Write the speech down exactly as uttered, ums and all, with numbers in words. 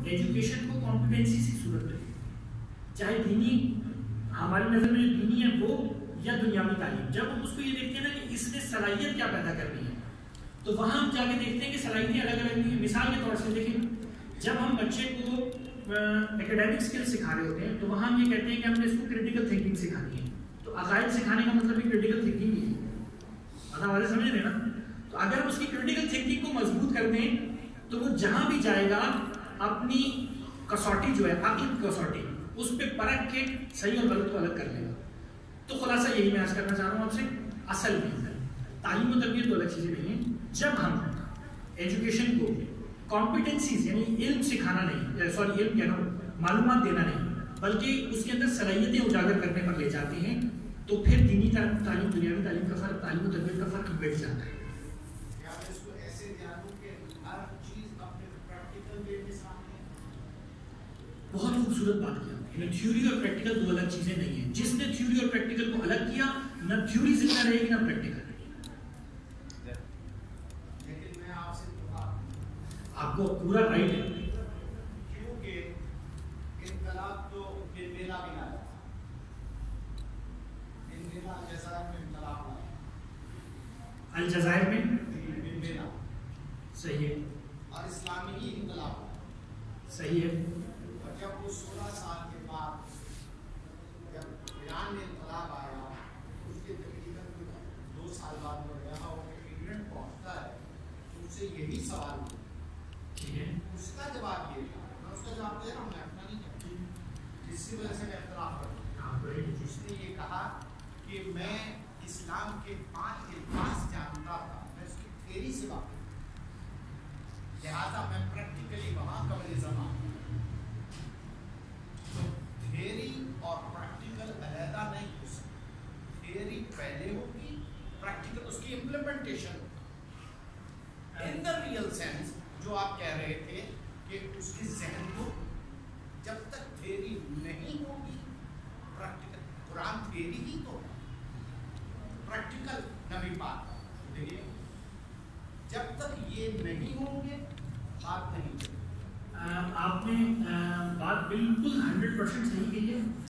Education کو competency سے صورت رہے، چاہے دینی ہماری نظر میں دینی ہے وہ یا دنیاوی تعلیم، جب ہم اس کو یہ دیکھتے ہیں نا کہ اس نے صلاحیت کیا پیدا کرنی ہے تو وہاں ہم جا کے دیکھتے ہیں کہ صلاحیتیں الگ الگ نہیں ہیں. مثال کے طور سے دیکھیں، جب ہم بچے کو اکیڈیمک اسکل سکھا رہے ہوتے ہیں تو وہاں ہم یہ کہتے ہیں کہ ہم نے اس کو کریٹیکل تھنکنگ سکھانی ہے، تو عقائد سکھانے کا مطلب بھی کریٹیکل تھنکنگ ہی ہے. آدھا والے سمجھ رہے ہیں نا؟ تو اگر ہم اس کی کریٹیکل تھنکنگ کو مضبوط کر دیں تو وہ جہاں بھی جائے گا اپنی کسوٹی جو ہے عقل کی کسوٹی اس پہ پرکھ کے صحیح اور غلط کو الگ کر لے گا. تو خلاصہ یہی میں عرض کرنا چاہ رہا ہوں آپ سے، اصل میں تعلیم و تربیت دو الگ چیزیں نہیں ہیں. جب ہم ایجوکیشن کو کمپیٹنسیز یعنی علم سکھانا نہیں، سوری علم کہنا معلومات دینا نہیں، بلکہ اس کے اندر صلاحیتیں اجاگر کرنے پر لے جاتے ہیں تو پھر دینی تعلیم دنیاوی تعلیم کا فرق، تعلیم و تربیت کا فرق بڑھ جاتا ہے. بہت خوبصورت بات کیا، تھیوری اور پریکٹیکل دو الگ چیزیں نہیں ہیں. جس نے تھیوری اور پریکٹیکل کو الگ کیا، نہ تھیوری زندہ رہے گی نہ پریکٹیکل. لیکن میں آپ سے آپ کو پورا رائٹ ہے، کیونکہ انقلاب تو میلا بھی لایا تھا، میلا الجزائر میں انقلاب لایا، الجزائر میں میلا صحیح ہے، اور اسلامی ہی انقلاب صحیح ہے. اور جب وہ سولہ سال کے بعد جب ایران میں انقلاب آیا، اس کے تقریباً دو سال بعد وہ رہا ہو کہ انگلینڈ پہنچتا ہے تو اس سے یہی سوال ہوا، ٹھیک ہے، اس کا جواب یہ تھا، میں اس کا جواب دے رہا ہوں، میں اپنا نہیں کہتا، جس کی وجہ سے میں اختلاف کروں. اس نے یہ کہا کہ میں اسلام کے پانچ الفاظ جانتا تھا، میں اس کی تھیوری سے واقف ہوں، لہٰذا میں پریکٹیکلی وہاں قبل زمان. تھیوری اور پریکٹیکل علیحدہ نہیں ہو سکتی، تھیوری پہلے ہوگی، پریکٹیکل اس کی امپلیمنٹیشن ہوگی. ان دا ریئل سینس جو آپ کہہ رہے تھے کہ اس کے ذہن کو جب تک تھیوری نہیں ہوگی پریکٹیکل، قرآن تھیوری ہی تو پریکٹیکل نبی پاک، دیکھیے جب تک یہ نہیں ہوں گے بات نہیں. آپ نے بات بالکل ہنڈریڈ پرسینٹ صحیح کی ہے.